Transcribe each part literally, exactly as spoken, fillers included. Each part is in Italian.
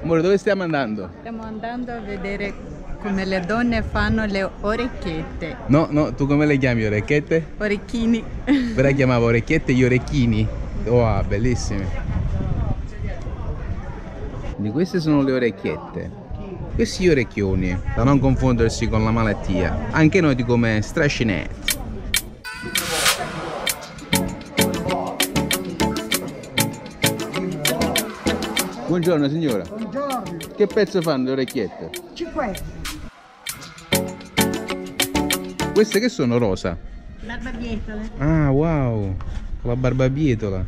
Amore, dove stiamo andando? Stiamo andando a vedere come le donne fanno le orecchiette. No, no, tu come le chiami orecchiette? Orecchini. Però la chiamavo orecchiette gli orecchini. Wow, bellissime. Quindi queste sono le orecchiette. Questi orecchioni, da non confondersi con la malattia, anche noti come strascinette. Buongiorno signora. Buongiorno. Che pezzo fanno le orecchiette? cinque. Queste che sono rosa? Barbabietole. Ah, wow, con la barbabietola.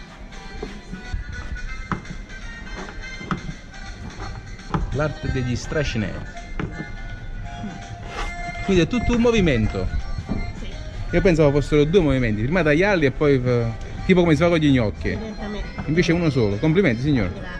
L'arte degli strascinetti. Quindi è tutto un movimento. Sì. Io pensavo fossero due movimenti, prima tagliarli e poi tipo come si fa con gli gnocchi. Direttamente. Invece è uno solo. Complimenti signor. Grazie.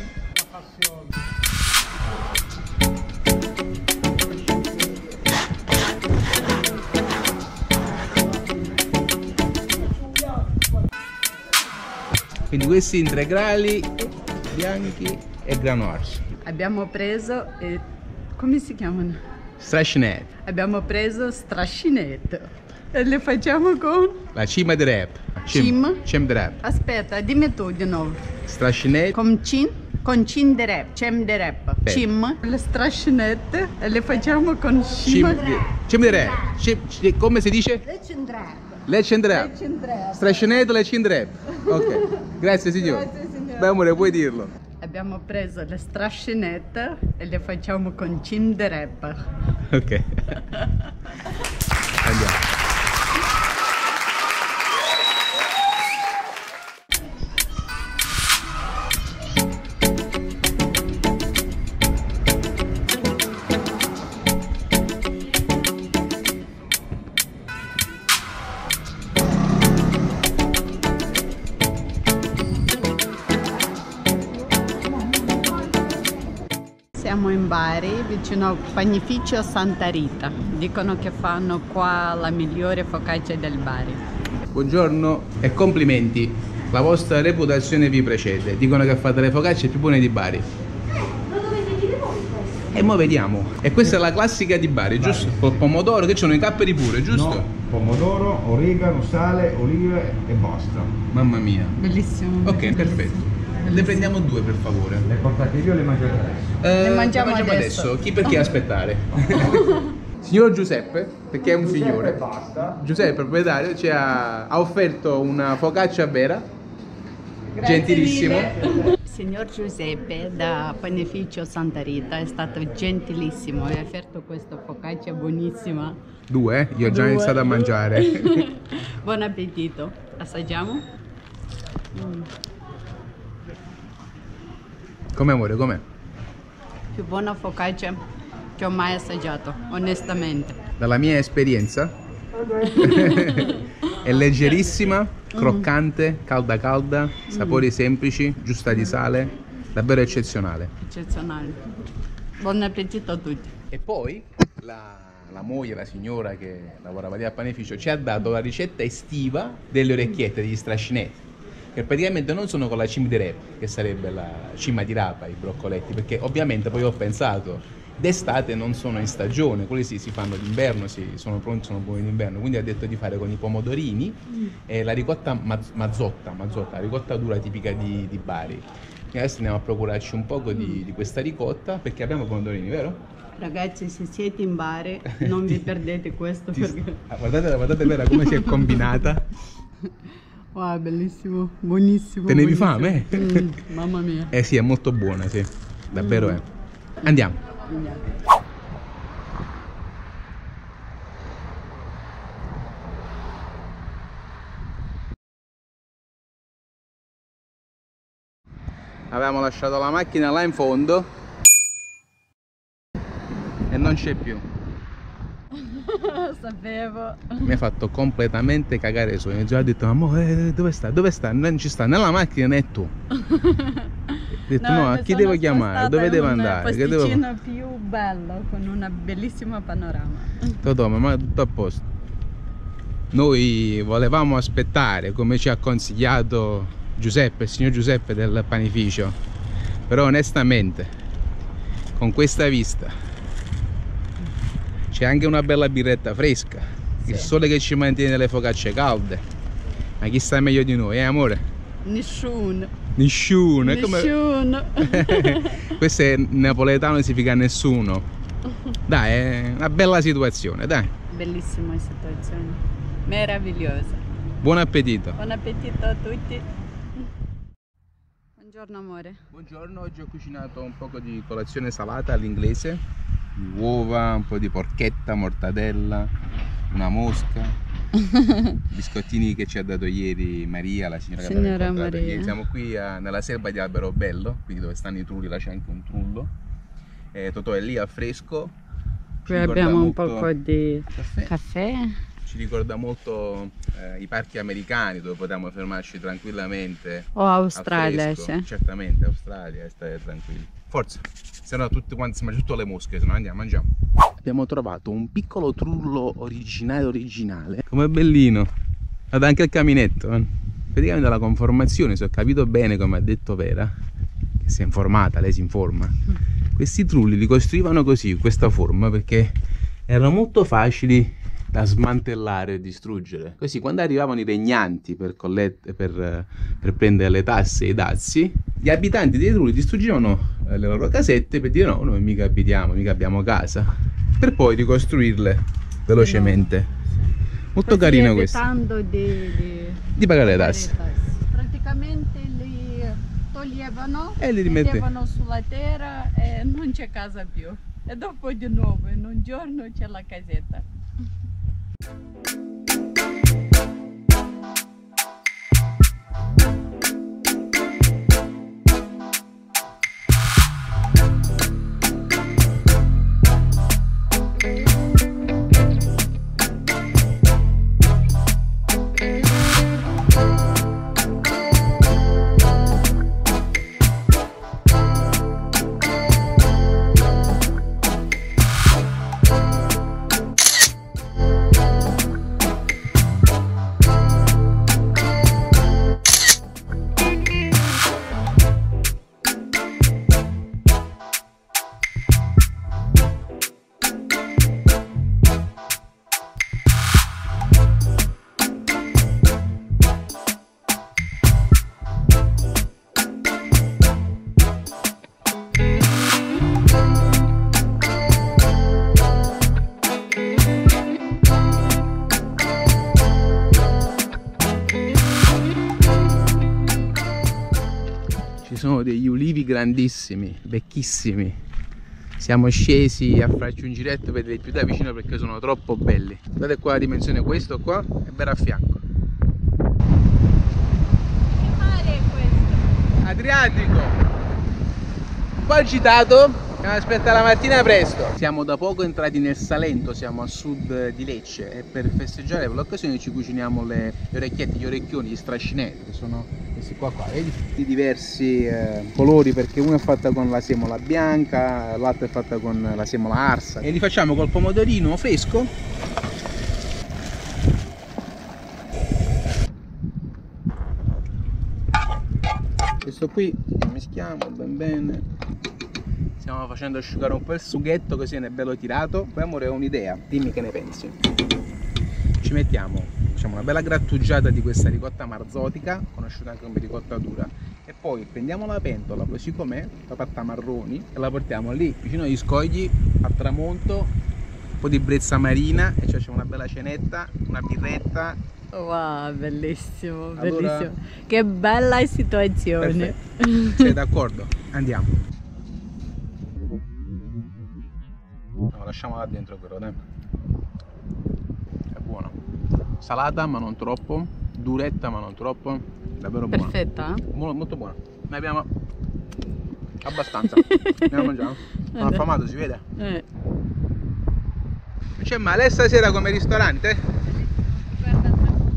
Quindi questi integrali bianchi e granulars. Abbiamo preso, eh, come si chiamano? Strascinetti. Abbiamo preso strascinetto e le facciamo con... La cima di rap. Cim? Cim di rap. Aspetta, dimmi tu di nuovo. Strascinetti. Con cin, con cin de rap, cem de rap. Beh. Cim, le strascinette e le facciamo con Cim cim. di, cim di rap. Cim- ci- come si dice? Le centrate. Le cim di rap. Le cin de rap. Strascinetti le cim di rap. Ok. Grazie signor. Grazie, signore. Beh amore, puoi dirlo. Abbiamo preso le strascinette e le facciamo con cin de rap. Ok. Andiamo. Siamo in Bari, vicino al panificio Santa Rita. Dicono che fanno qua la migliore focaccia del Bari. Buongiorno e complimenti. La vostra reputazione vi precede. Dicono che fate le focacce più buone di Bari. Ma dovete dire voi questo? E mo vediamo. E questa è la classica di Bari, giusto? Col pomodoro, che sono i capperi pure, giusto? No, pomodoro, origano, sale, olive e basta. Mamma mia. Bellissimo. Ok, perfetto. Ne prendiamo due per favore. Le portate via o le mangiate adesso? Eh, Le mangiamo adesso. Chi per chi aspettare? Signor Giuseppe, perché è un Giuseppe, signore. basta. Giuseppe, proprietario, ci ha, ha offerto una focaccia vera. Grazie Gentilissimo. mille. Signor Giuseppe da panificio Santa Rita è stato gentilissimo e ha offerto questa focaccia buonissima. Due, eh? Io ho già Due. iniziato a mangiare. Buon appetito. Assaggiamo? Mm. Come amore, com'è? Più buona focaccia che ho mai assaggiato, onestamente. Dalla mia esperienza è leggerissima, croccante, calda calda, sapori semplici, giusta di sale, davvero eccezionale. Eccezionale. Buon appetito a tutti. E poi la, la moglie, la signora che lavorava lì al panificio, ci ha dato la ricetta estiva delle orecchiette, degli strascinetti, che praticamente non sono con la cima di rapa, che sarebbe la cima di rapa, i broccoletti, perché ovviamente poi ho pensato, d'estate non sono in stagione, quelli sì, si fanno d'inverno, sì, sono pronti, sono buoni d'inverno, quindi ha detto di fare con i pomodorini e la ricotta maz- mazzotta, mazzotta, la ricotta dura tipica di, di Bari. E adesso andiamo a procurarci un poco di, di questa ricotta, perché abbiamo pomodorini, vero? Ragazzi, se siete in Bari, non vi perdete questo Ti- perché... ah, guardate, guardate vera come si è combinata. Wow, bellissimo, buonissimo. Tenevi buonissimo. fame? Mm, mamma mia. Eh sì, è molto buona, sì, davvero è. Andiamo. Andiamo. Avevamo lasciato la macchina là in fondo e non c'è più. Sapevo. Mi ha fatto completamente cagare su. Mi ha già detto, amore, dove sta? Dove sta? Non ci sta nella macchina né tu. Ho detto, no, a mi chi sono devo chiamare? spostata Dove in devo un andare? Che devo posticino più bello, con una bellissima panorama. Totò, ma tutto a posto. Noi volevamo aspettare, come ci ha consigliato Giuseppe, il signor Giuseppe del panificio, Però onestamente, con questa vista, c'è anche una bella birretta fresca, sì. Il sole che ci mantiene le focacce calde. Ma chi sta meglio di noi, eh amore? Nessuno. Nessuno. Nessuno. Come... Questo è napoletano, significa nessuno. Dai, è una bella situazione, dai. Bellissima situazione, meravigliosa. Buon appetito. Buon appetito a tutti. Buongiorno amore. Buongiorno, oggi ho cucinato un po' di colazione salata all'inglese, uova, un po' di porchetta, mortadella, una mosca, biscottini che ci ha dato ieri Maria, la signora, signora che Maria. Ieri. Siamo qui a, nella selva di Alberobello, quindi dove stanno i trulli, là c'è anche un trullo. E Totò è lì al fresco. Qui abbiamo un molto... po' di caffè. caffè. Ci ricorda molto eh, i parchi americani dove potevamo fermarci tranquillamente. O Australia, sì. Certamente, Australia, stare tranquilli. Forza, se no tutti quanti si mangiano tutte le mosche, se no andiamo, mangiamo. Abbiamo trovato un piccolo trullo originale originale. Com'è bellino. Guarda anche il caminetto. Eh. Praticamente la conformazione, se ho capito bene come ha detto Vera, che si è informata, lei si informa. Questi trulli li costruivano così, questa forma, perché erano molto facili da smantellare e distruggere. Così quando arrivavano i regnanti per, per, per prendere le tasse e i dazi, gli abitanti dei trulli distruggevano le loro casette per dire no, noi mica abitiamo, mica abbiamo casa, per poi ricostruirle velocemente. Molto così carino questo. Evitando di, di, di pagare le tasse. Praticamente li toglievano e li mettevano sulla terra e non c'è casa più. E dopo di nuovo in un giorno c'è la casetta. Sono degli ulivi grandissimi, vecchissimi. Siamo scesi a farci un giretto per vedere più da vicino perché sono troppo belli. Guardate qua la dimensione, questo qua è bello a fianco. Che mare è questo? Adriatico! Un po' agitato, dobbiamo aspettare la mattina presto. Siamo da poco entrati nel Salento, siamo a sud di Lecce e per festeggiare per l'occasione ci cuciniamo le, le orecchiette, gli orecchioni, gli strascinetti, che sono questi qua qua, vedi? Di diversi eh, colori, perché una è fatta con la semola bianca, l'altra è fatta con la semola arsa. E li facciamo col pomodorino fresco. Questo qui lo mischiamo ben bene. Stiamo facendo asciugare un po' il sughetto così ne è bello tirato. Poi amore, ho un'idea, dimmi che ne pensi. Ci mettiamo, facciamo una bella grattugiata di questa ricotta marzotica, conosciuta anche come ricotta dura, e poi prendiamo la pentola così com'è, la fatta a marroni, e la portiamo lì vicino agli scogli al tramonto, un po' di brezza marina e ci facciamo una bella cenetta, una birretta. Wow, bellissimo, Allora... bellissimo. Che bella situazione. Sei d'accordo? Andiamo. No, lasciamola dentro però, dai. È buona. Salata ma non troppo, duretta ma non troppo, davvero buona. Perfetta? Molto, molto buona. Ne abbiamo abbastanza. Andiamo a mangiare. Sono affamato, si vede? Eh. Non c'è male stasera come ristorante? Guarda,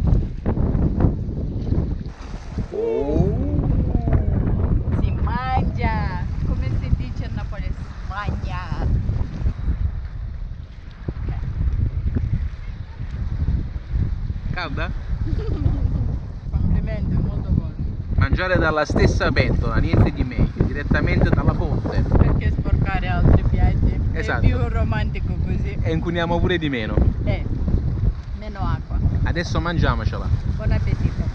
Oh. si mangia, come si dice in Napoli, si mangia. Calda? Complimenti, molto buono. Mangiare dalla stessa pentola, niente di meglio, direttamente Esatto. È più romantico così. E inquiniamo pure di meno. Eh, meno acqua. Adesso mangiamocela. Buon appetito.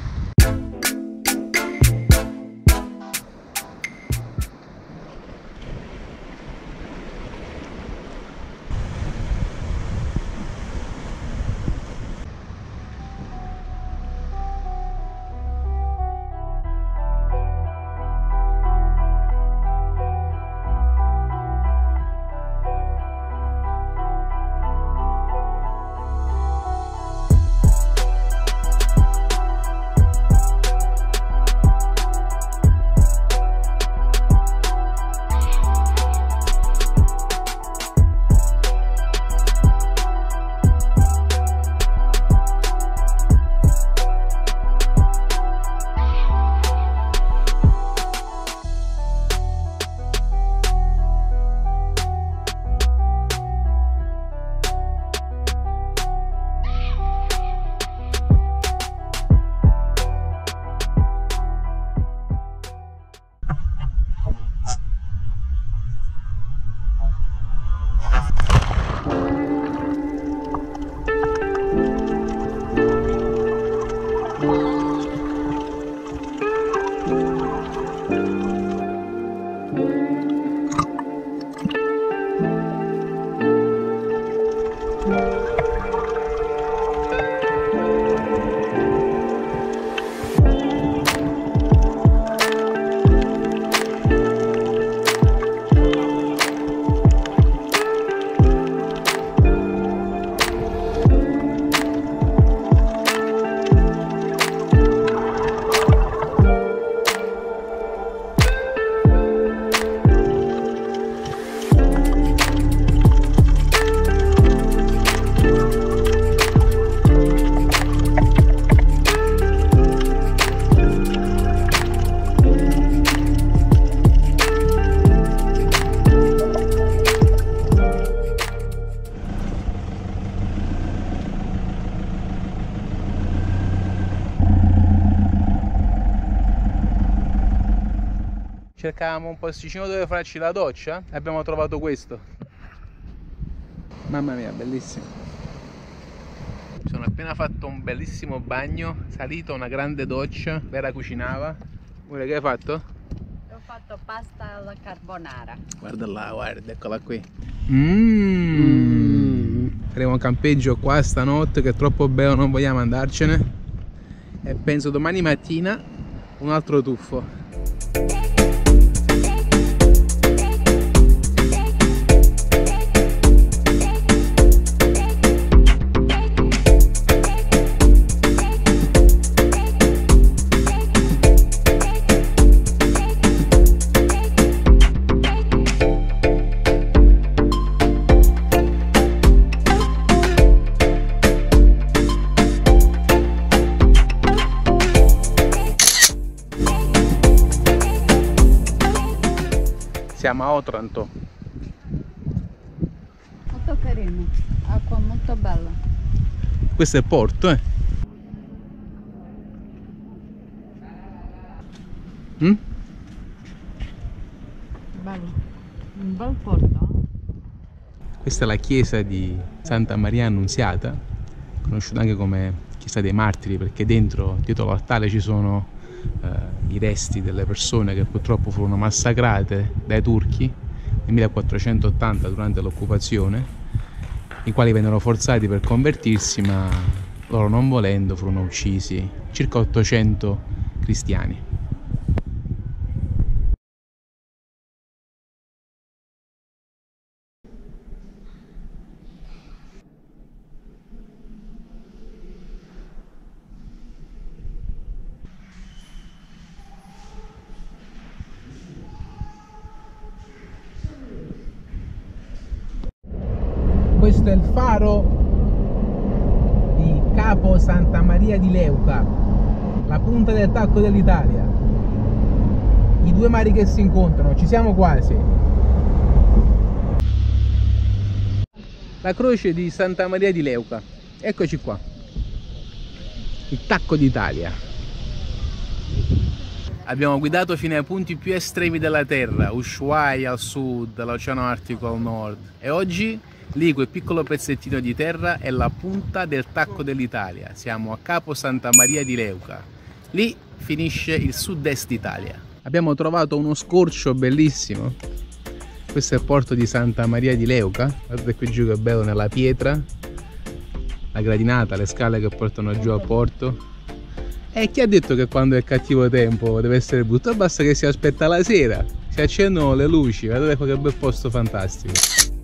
Cercavamo un posticino dove farci la doccia e abbiamo trovato questo. Mamma mia, bellissimo. Mi sono appena fatto un bellissimo bagno, salito una grande doccia, Vera cucinava. Guarda che hai fatto? Ho fatto pasta alla carbonara. Guarda là, guarda, eccola qui. Mmm. Mm. Faremo un campeggio qua stanotte che è troppo bello, non vogliamo andarcene. E penso domani mattina un altro tuffo. Siamo a Otranto. Molto carino, acqua molto bella. Questo è il porto, eh? Mm? Bello, un bel porto. Questa è la chiesa di Santa Maria Annunziata, conosciuta anche come chiesa dei martiri, perché dentro, dietro l'altare, ci sono eh, i resti delle persone che purtroppo furono massacrate dai turchi nel millequattrocentottanta durante l'occupazione, i quali vennero forzati per convertirsi, ma loro non volendo furono uccisi, circa ottocento cristiani. Questo è il faro di Capo Santa Maria di Leuca, la punta del tacco dell'Italia. I due mari che si incontrano, ci siamo quasi. La croce di Santa Maria di Leuca, eccoci qua. Il tacco d'Italia. Abbiamo guidato fino ai punti più estremi della Terra, Ushuaia al sud, l'Oceano Artico al nord. E oggi lì quel piccolo pezzettino di terra è la punta del tacco dell'Italia. Siamo a Capo Santa Maria di Leuca. Lì finisce il sud-est Italia. Abbiamo trovato uno scorcio bellissimo. Questo è il porto di Santa Maria di Leuca. Guardate qui giù che bello nella pietra. La gradinata, le scale che portano giù al porto. E chi ha detto che quando è cattivo tempo deve essere brutto? Basta che si aspetta la sera, si accendono le luci, guardate qua che bel posto fantastico.